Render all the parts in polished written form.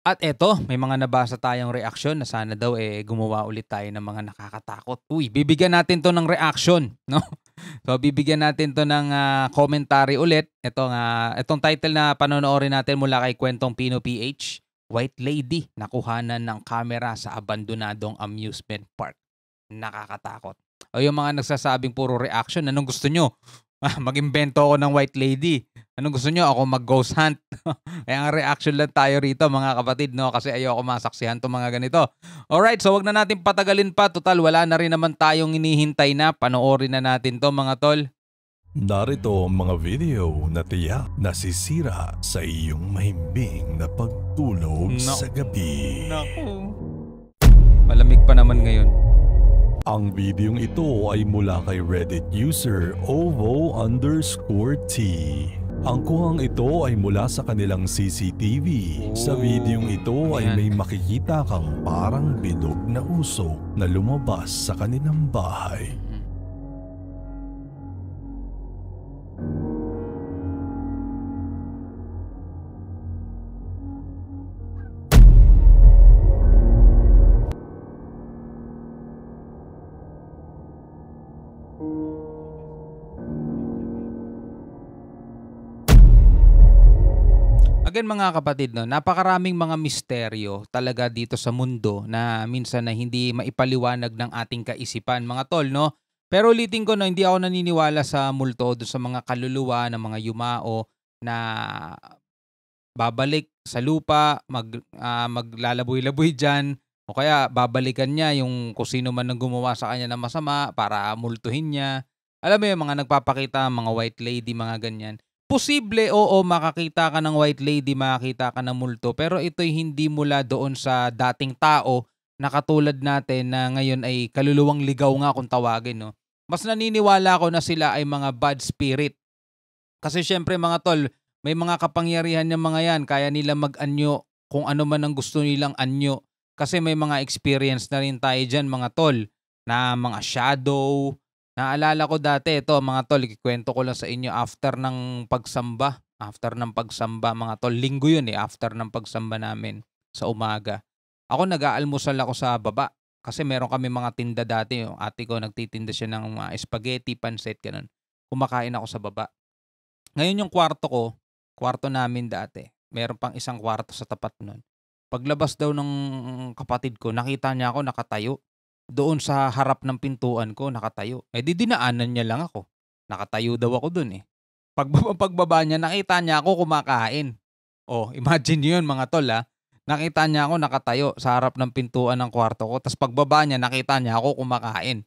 At eto, may mga nabasa tayong reaksyon na sana daw gumawa ulit tayo ng mga nakakatakot. Uy, bibigyan natin 'to ng reaction, 'no? So bibigyan natin 'to ng commentary ulit. Itong title na panonoorin natin mula kay Kwentong Pino PH, White Lady nakuhanan ng kamera sa abandonadong amusement park. Nakakatakot. O yung mga nagsasabing puro reaction, anong gusto nyo? Mag-imbento ako ng white lady. Anong gusto nyo? Ako mag-ghost hunt. Kaya ang reaction lang tayo rito mga kapatid, no? Kasi ayoko masaksihan to mga ganito. Alright, so wag na natin patagalin pa. Total, wala na rin naman tayong hinihintay na. Panoorin na natin to mga tol. Narito ang mga video na tiyak nasisira sa iyong mahimbing na pagtulog sa gabi. Naku. Malamig pa naman ngayon. Ang videong ito ay mula kay Reddit user ovo_t. Ang kuhang ito ay mula sa kanilang CCTV. Sa videong ito ay may makikita kang parang bilog na usok na lumabas sa kanilang bahay. Again mga kapatid, no, napakaraming mga misteryo talaga dito sa mundo na minsan na hindi maipaliwanag ng ating kaisipan mga tol, no? Pero ulitin ko, no, hindi ako naniniwala sa multo, doon sa mga kaluluwa ng mga yumao na babalik sa lupa, maglalaboy-laboy dyan, o kaya babalikan niya yung kung sino man ang gumawa sa kanya ng masama para multuhin niya. Alam mo yung mga nagpapakita, mga white lady, mga ganyan. Posible, oo, makakita ka ng white lady, makakita ka ng multo, pero ito'y hindi mula doon sa dating tao na katulad natin na ngayon ay kaluluwang ligaw nga kung tawagin, no? Mas naniniwala ako na sila ay mga bad spirit. Kasi syempre mga tol, may mga kapangyarihan yung mga yan, kaya nila mag-anyo kung ano man ang gusto nilang anyo. Kasi may mga experience na rin tayo dyan mga tol, na mga shadow. Naalala ko dati, ito mga tol, ikikwento ko lang sa inyo after ng pagsamba. After ng pagsamba mga tol, linggo yun after ng pagsamba namin sa umaga. Ako nag-aalmusal ako sa baba kasi meron kami mga tinda dati. Yung ate ko nagtitinda siya ng mga spaghetti, pancit, ganun. Kumakain ako sa baba. Ngayon yung kwarto namin dati, meron pang isang kwarto sa tapat nun. Paglabas daw ng kapatid ko, nakita niya ako nakatayo. Doon sa harap ng pintuan ko, nakatayo. Di dinaanan niya lang ako. Nakatayo daw ako doon Pagbaba niya, nakita niya ako kumakain. Imagine niyo yun mga tol Nakita niya ako nakatayo sa harap ng pintuan ng kwarto ko. Tapos pagbaba niya, nakita niya ako kumakain.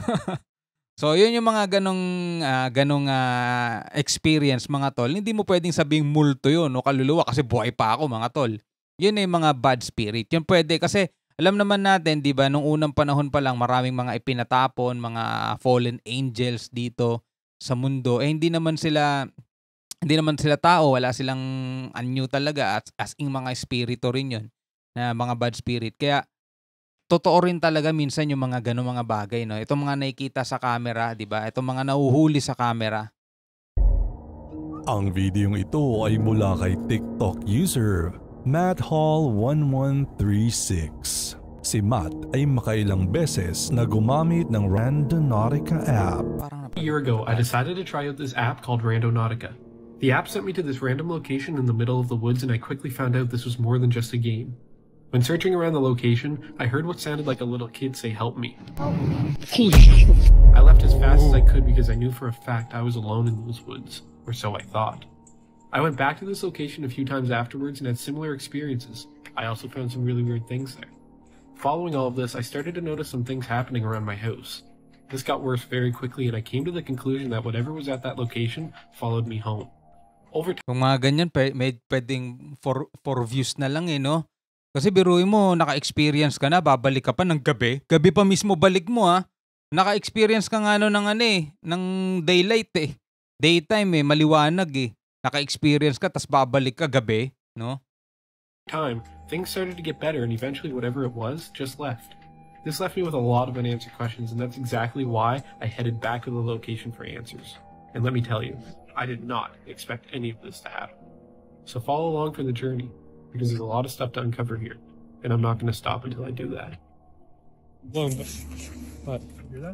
So yun yung mga ganong experience mga tol. Hindi mo pwedeng sabing multo yun o kaluluwa kasi buhay pa ako mga tol. Yun ay mga bad spirit. Yun pwede kasi alam naman natin, 'di ba, nung unang panahon pa lang maraming mga ipinatapon, mga fallen angels dito sa mundo. Hindi naman sila tao, wala silang anyo talaga at as in mga espiritu rin 'yon, na mga bad spirit. Kaya totoo rin talaga minsan yung mga ganung mga bagay, no. Itong mga nakikita sa camera, 'di ba? Itong mga nahuhuli sa camera. Ang videong ito ay mula kay TikTok user MattHall1136. Si Matt ay makailang beses na gumamit ng Randonautica app. A year ago, I decided to try out this app called Randonautica. The app sent me to this random location in the middle of the woods, and I quickly found out this was more than just a game. When searching around the location, I heard what sounded like a little kid say, "Help me." I left as fast as I could because I knew for a fact I was alone in those woods, or so I thought. I went back to this location a few times afterwards and had similar experiences. I also found some really weird things there. Following all of this, I started to notice some things happening around my house. This got worse very quickly, and I came to the conclusion that whatever was at that location followed me home. Over time, Kung mga ganyan, pwedeng for views na lang no? Kasi biruin mo, naka-experience ka na, babalik ka pa ng gabi. Gabi pa mismo balik mo Naka-experience ka nga ng daylight Daytime maliwanag Naka-experience ka, tas babalik ka gabi, no? Things started to get better, and eventually whatever it was just left. This left me with a lot of unanswered questions, and that's exactly why I headed back to the location for answers. And let me tell you, I did not expect any of this to happen. So follow along for the journey. because there's a lot of stuff to uncover here, and I'm not going to stop until I do that. What? Hear that?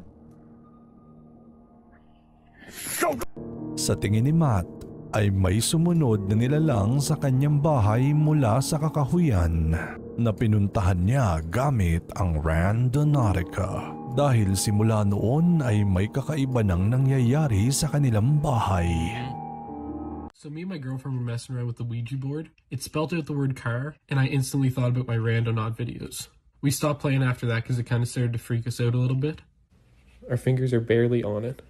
Sa tingin ni Matt ay may sumunod na nilalang sa kanyang bahay mula sa kakahuyan na pinuntahan niya gamit ang Randonautica. Dahil simula noon ay may kakaiba nang nangyayari sa kanilang bahay. So me and my girlfriend were messing around with the Ouija board. It spelled out the word car, and I instantly thought about my Randonaut videos. We stopped playing after that because it kind of started to freak us out a little bit. Our fingers are barely on it.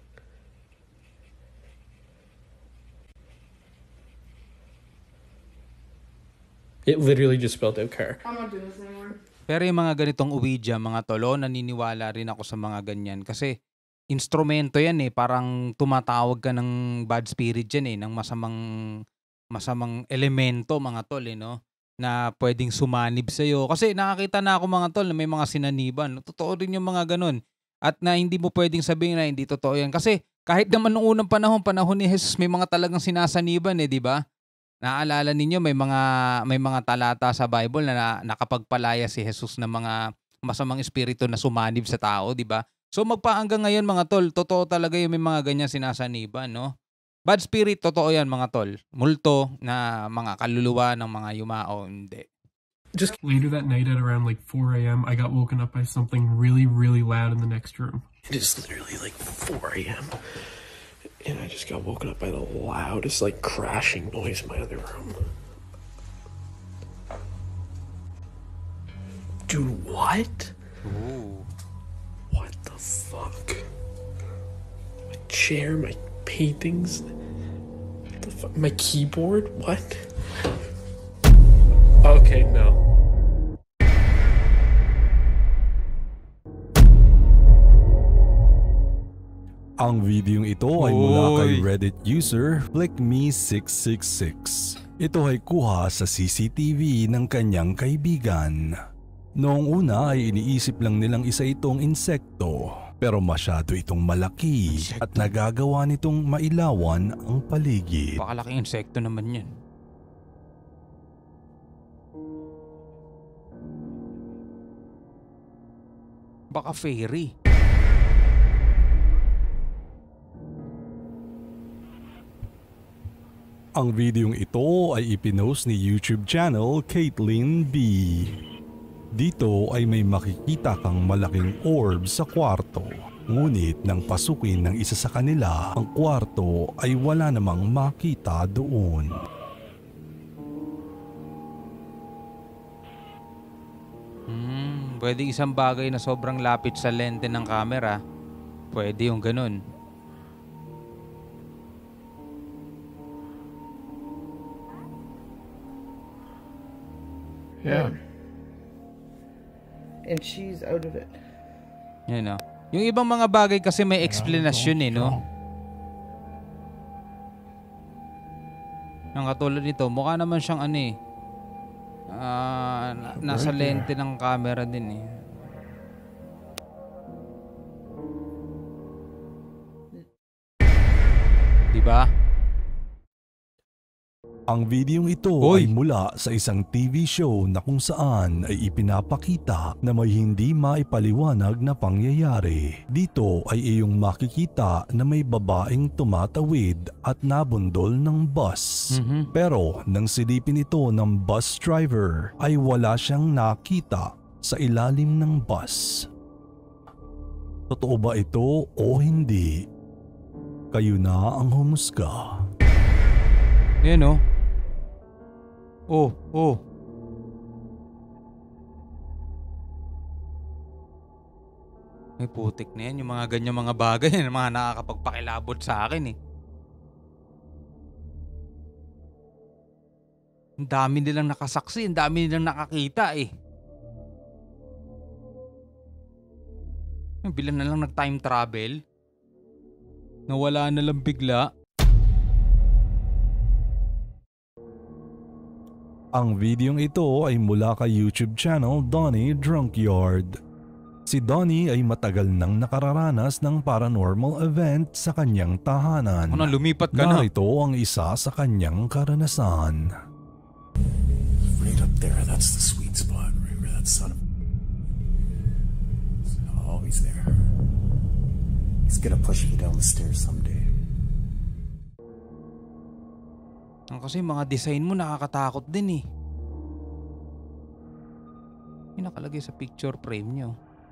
It literally just spelled out car. I'm not doing this anymore. Pero yung mga ganitong Ouija, mga tolo, naniniwala rin ako sa mga ganyan. Kasi instrumento yan eh. Parang tumatawag ka ng bad spirit yan eh. Ng masamang elemento mga tol eh, no? Na pwedeng sumanib sa'yo. Kasi nakakita na ako mga tol na may mga sinaniban. Totoo rin yung mga ganun. At na hindi mo pwedeng sabihin na hindi totoo yan. Kasi kahit naman noong unang panahon ni Jesus, may mga talagang sinasaniban eh, di ba? Naalala ninyo may mga talata sa Bible na nakapagpalaya si Jesus ng mga masamang espiritu na sumanib sa tao, di ba? So magpaanggang ngayon mga tol, totoo talaga yung may mga ganyan sinasaniban, no? Bad spirit, totoo yan mga tol. Multo na mga kaluluwa ng mga yumao, hindi. Just later that night at around like 4 a.m., I got woken up by something really, really loud in the next room. It is literally like 4 a.m. And I just got woken up by the loudest, like, crashing noise in my other room. Dude, what? Ooh. What the fuck? My chair, my paintings, my keyboard, what? Okay, no. Ang videong ito ay mula kay Reddit user FlickMe666. Ito ay kuha sa CCTV ng kanyang kaibigan. Noong una ay iniisip lang nilang isa itong insekto, pero masyado itong malaki at nagagawa nitong mailawan ang paligid. Pakalaking insekto naman yan. Baka fairy. Ang videong ito ay ipinost ni YouTube channel Caitlin B. Dito ay may makikita kang malaking orb sa kwarto. Ngunit nang pasukin ng isa sa kanila, ang kwarto ay wala namang makita doon. Pwede isang bagay na sobrang lapit sa lente ng camera. Pwede yung ganun. Yeah. And she's out of it. Yan o. Yung ibang mga bagay kasi may explanation eh, no? Ang katulad nito, mukha naman siyang ano eh. Nasa lente ng camera din eh. Diba? Ang videong ito ay mula sa isang TV show na kung saan ay ipinapakita na may hindi maipaliwanag na pangyayari. Dito ay iyong makikita na may babaeng tumatawid at nabundol ng bus. Pero nang silipin ito ng bus driver ay wala siyang nakita sa ilalim ng bus. Totoo ba ito o hindi? Kayo na ang humusga. Yan o. Oh. May putik na yan. Yung mga ganyan mga bagay, yung mga nakakapagpakilabot sa akin eh. Ang dami nilang nakasaksi, ang dami nilang nakakita eh. Bilang na lang nag-time travel. Nawala na lang bigla. Ang videong ito ay mula kay YouTube channel Donnie Drunkyard. Si Donnie ay matagal nang nakararanas ng paranormal event sa kanyang tahanan. Lumipat ka na. Narito ang isa sa kanyang karanasan. Afraid of There, that's the sweet spot, right where that son of... Oh, he's there. He's gonna push me down the stairs someday. Kasi mga design mo nakakatakot din eh. Yung nakalagay sa picture frame nyo.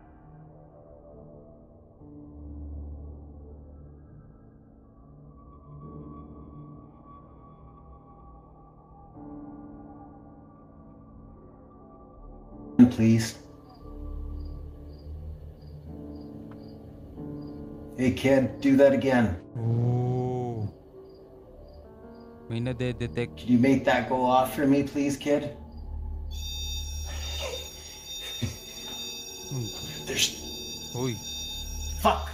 Please. Hey kid, do that again. Oh. May nade-detect. Can you make that go off for me, please, kid? There's... Uy. Fuck!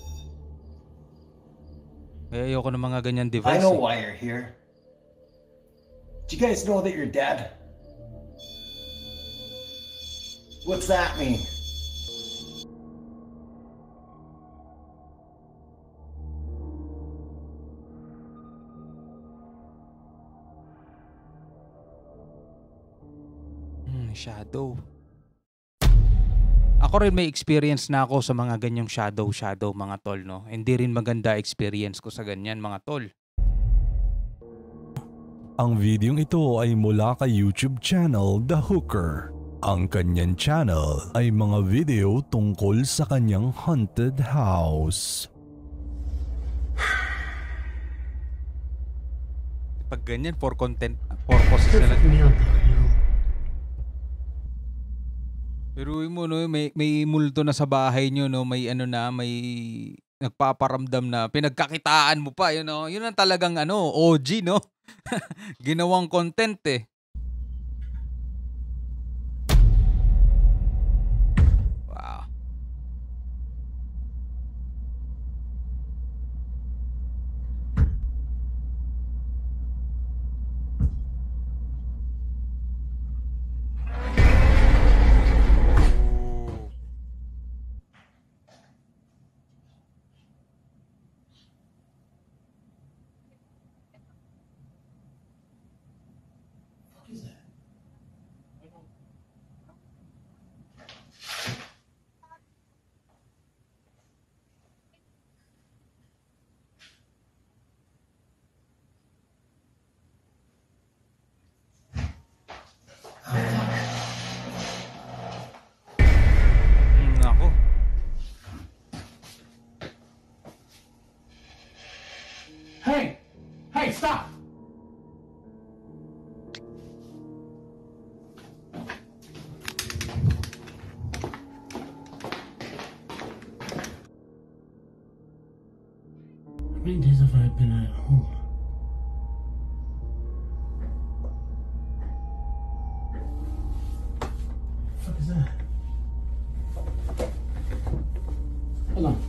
Ayoko ng mga ganyan device. I know why you're here. Do you guys know that you're dead? What's that mean? Shadow. Ako rin may experience na ako sa mga ganyang shadow mga tol, no? Hindi rin maganda experience ko sa ganyan mga tol. Ang videong ito ay mula kay YouTube channel The Hooker. Ang kanyang channel ay mga video tungkol sa kanyang haunted house. Pag ganyan, for content purposes na lang. Pero mo no, may multo na sa bahay nyo, no, may ano na, may nagpaparamdam na pinagkakitaan mo pa, yun, no? Yun ang talagang ano, OG, no? Ginawang content eh. Wow. Nako. Hey! Hey, stop! How many days have I been at home? What the fuck is that? Hold on.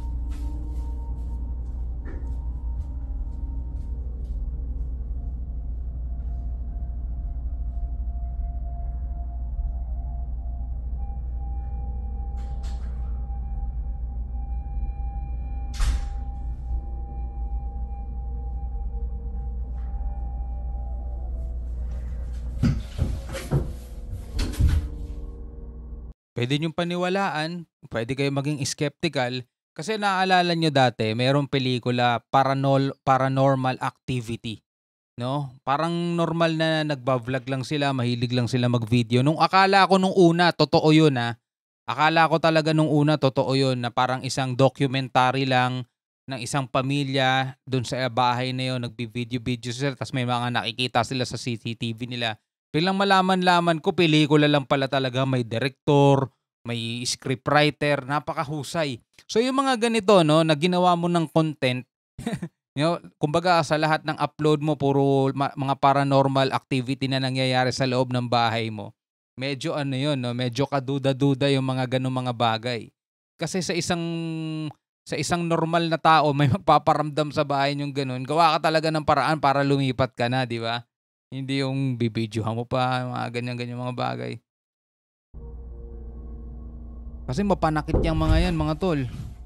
Pwede niyong paniwalaan, pwede kayo maging skeptical. Kasi naaalala nyo dati, mayroong pelikula Paranormal Activity. No? Parang normal na nagba-vlog lang sila, mahilig lang sila mag-video. Nung akala ko nung una, totoo yun ha. Akala ko talaga nung una, totoo yun na parang isang documentary lang ng isang pamilya doon sa bahay na yun, nagbi-video sila, tapos may mga nakikita sila sa CCTV nila. Bilang malaman-laman ko, pelikula lang pala talaga, may director, may scriptwriter, napakahusay. So yung mga ganito, no, na ginawa mo ng content, you know, kumbaga sa lahat ng upload mo, puro mga paranormal activity na nangyayari sa loob ng bahay mo. Medyo ano yun, no, medyo kaduda-duda yung mga ganung mga bagay. Kasi sa isang normal na tao, may magpaparamdam sa bahay yung ganun, gawa ka talaga ng paraan para lumipat ka na, di ba? Hindi yung bibidyohan mo pa, mga ganyan-ganyan mga bagay. Kasi mapanakit yung mga yan, mga tol.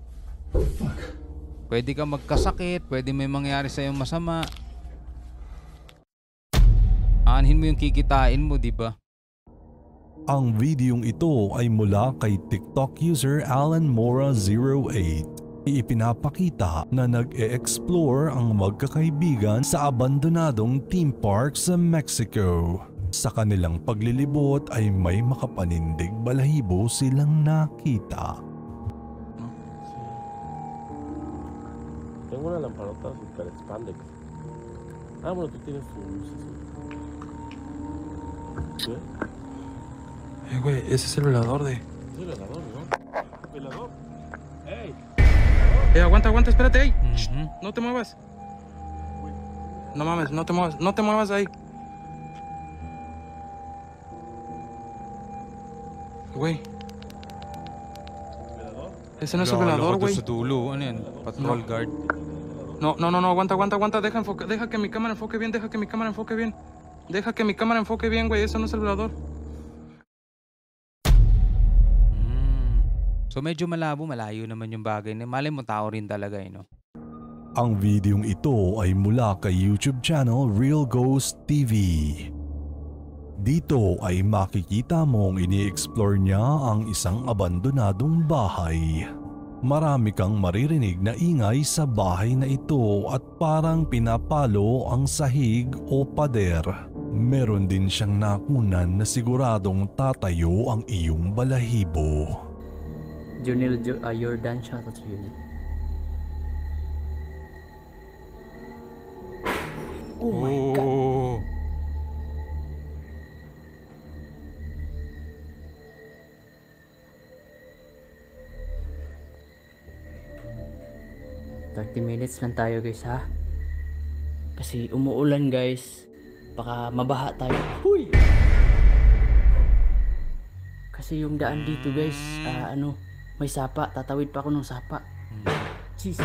Pwede ka magkasakit, pwede may mangyari sa'yo masama. Aanhin mo yung kikitain mo, di ba? Ang videong ito ay mula kay TikTok user Alan Mora08. Ipinapakita na nag-e-explore ang magkakaibigan sa abandonadong theme park sa Mexico. Sa kanilang paglilibot ay may makapanindig balahibo silang nakita. Tengo una lamparota super expande. Ah, bueno, tú tienes tu luz. ¿Sí? Güey, ese es el velador de... Es el velador, ¿no? ¿Velador? ¡Ey! aguanta, espérate, ey. Mhm. No te muevas. No mames, no te muevas ahí. Güey. ¿Velador? Ese no es el velador, güey. Sa dulo. Ano yan? Patrol guard. No, aguanta. Deja que mi cámara enfoque bien, Deja que mi cámara enfoque bien, güey. Eso no es el velador. So medyo malabo, malayo naman yung bagay. Malay mo tao rin talaga no? Ang videong ito ay mula kay YouTube channel Real Ghost TV. Dito ay makikita mong ini-explore niya ang isang abandonadong bahay. Marami kang maririnig na ingay sa bahay na ito at parang pinapalo ang sahig o pader. Meron din siyang nakunan na siguradong tatayo ang iyong balahibo. Jordan, shoutout sa Junil. Oh my God. Minutes lang tayo guys ha. Kasi umuulan guys. Baka mabaha tayo. Huy! Kasi yung daan dito guys, may sapa. Tatawid pa ako ng sapa. Jeez.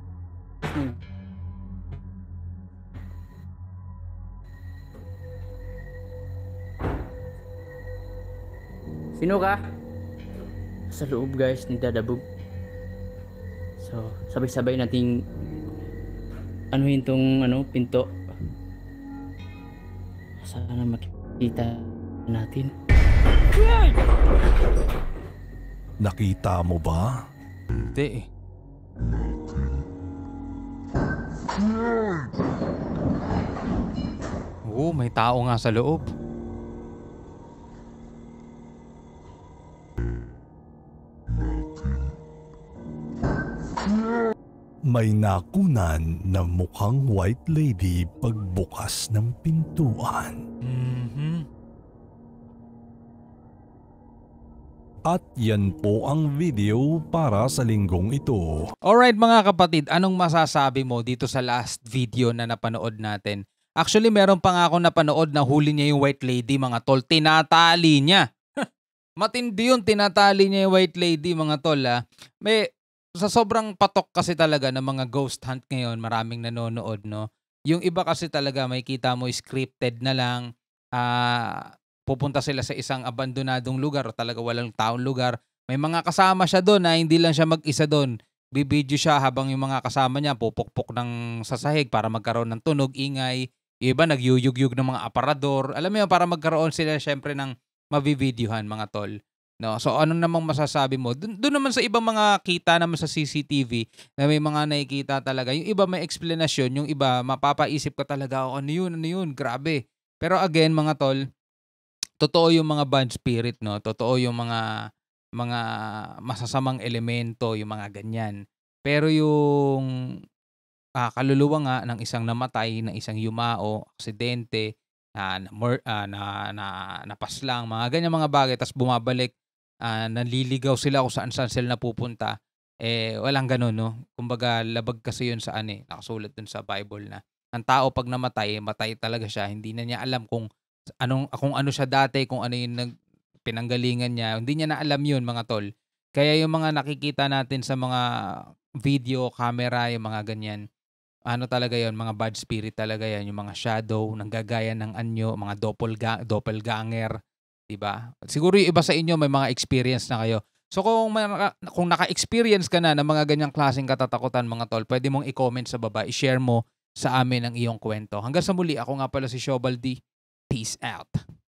Sino ka? Sa loob guys, nagdadabog. So, sabay-sabay nating anuhin tong pinto. Sana makita natin. Nakita mo ba? Hindi Oo, may tao nga sa loob. May nakunan na mukhang white lady pagbukas ng pintuan. At yan po ang video para sa linggong ito. Alright mga kapatid, anong masasabi mo dito sa last video na napanood natin? Actually, meron pa nga ako napanood na huli niya yung white lady mga tol. Tinatali niya. Matindi yun, tinatali niya yung white lady mga tol. Sa sobrang patok kasi talaga ng mga ghost hunt ngayon, maraming nanonood, no? Yung iba kasi talaga may kita mo scripted na lang, pupunta sila sa isang abandonadong lugar o talaga walang taong lugar. May mga kasama siya doon na hindi lang siya mag-isa doon. Bibidyo siya habang yung mga kasama niya pupukpok ng sasahig para magkaroon ng tunog, ingay. Yung iba nagyuyug-yug ng mga aparador. Alam mo yun, para magkaroon sila syempre ng mabivideohan mga tol. No, so ano namang masasabi mo? Doon naman sa ibang mga kita naman sa CCTV na may mga nakikita talaga. Yung iba may explanation, yung iba mapapaisip ka talaga, ano yun, grabe. Pero again mga tol, totoo yung mga bad spirit, no? Totoo yung mga masasamang elemento, yung mga ganyan. Pero yung kaluluwa nga ng isang namatay, ng isang yumao, aksidente, napaslang, mga ganyan mga bagay, tas bumabalik, naliligaw sila kung saan sila napupunta, walang ganun, no? Kumbaga, labag kasi yun sa nakasulat dun sa Bible na ang tao pag namatay, matay talaga siya, hindi na niya alam kung ano siya dati, kung ano yung pinanggalingan niya, hindi niya na alam yun mga tol. Kaya yung mga nakikita natin sa mga video, camera, yung mga ganyan, talaga yon, mga bad spirit talaga yan, yung mga shadow, nanggagaya ng anyo, mga doppelganger, diba? Siguro yung iba sa inyo may mga experience na kayo. So kung naka-experience ka na ng mga ganyang klaseng katatakutan mga tol, pwede mong i-comment sa baba, i-share mo sa amin ang iyong kwento. Hanggang sa muli, ako nga pala si Shobaldi. Peace out.